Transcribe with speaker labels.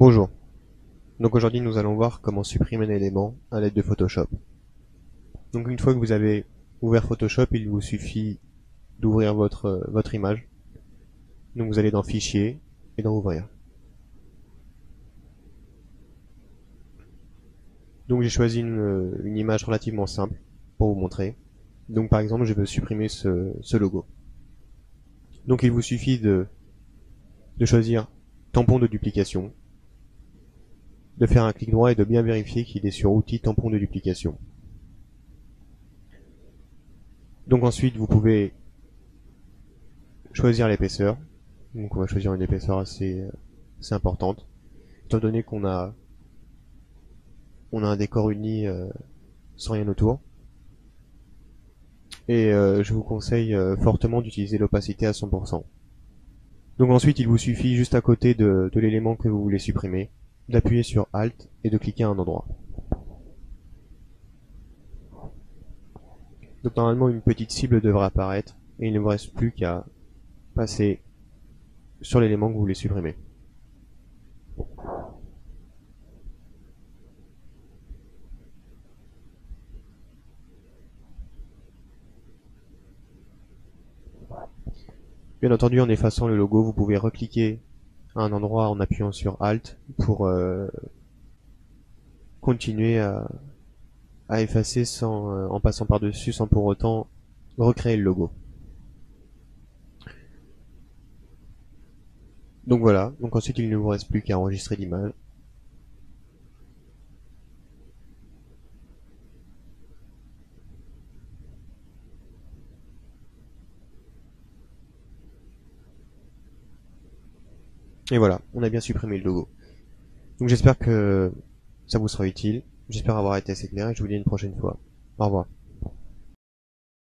Speaker 1: Bonjour. Donc aujourd'hui nous allons voir comment supprimer un élément à l'aide de Photoshop. Donc une fois que vous avez ouvert Photoshop, il vous suffit d'ouvrir votre image. Donc vous allez dans Fichier et dans Ouvrir. Donc j'ai choisi une image relativement simple pour vous montrer. Donc par exemple je veux supprimer ce logo. Donc il vous suffit de choisir tampon de duplication, de faire un clic droit et de bien vérifier qu'il est sur Outils tampon de duplication. Donc ensuite vous pouvez choisir l'épaisseur. Donc on va choisir une épaisseur assez importante, étant donné qu'on a un décor uni sans rien autour. Et je vous conseille fortement d'utiliser l'opacité à 100%. Donc ensuite il vous suffit juste à côté de l'élément que vous voulez supprimer, d'appuyer sur Alt et de cliquer à un endroit. Donc normalement une petite cible devrait apparaître et il ne vous reste plus qu'à passer sur l'élément que vous voulez supprimer. Bien entendu, en effaçant le logo, vous pouvez recliquer à un endroit en appuyant sur Alt pour continuer à effacer en passant par-dessus sans pour autant recréer le logo. Donc voilà, donc ensuite il ne vous reste plus qu'à enregistrer l'image. Et voilà, on a bien supprimé le logo. Donc j'espère que ça vous sera utile, j'espère avoir été assez clair et je vous dis à une prochaine fois. Au revoir.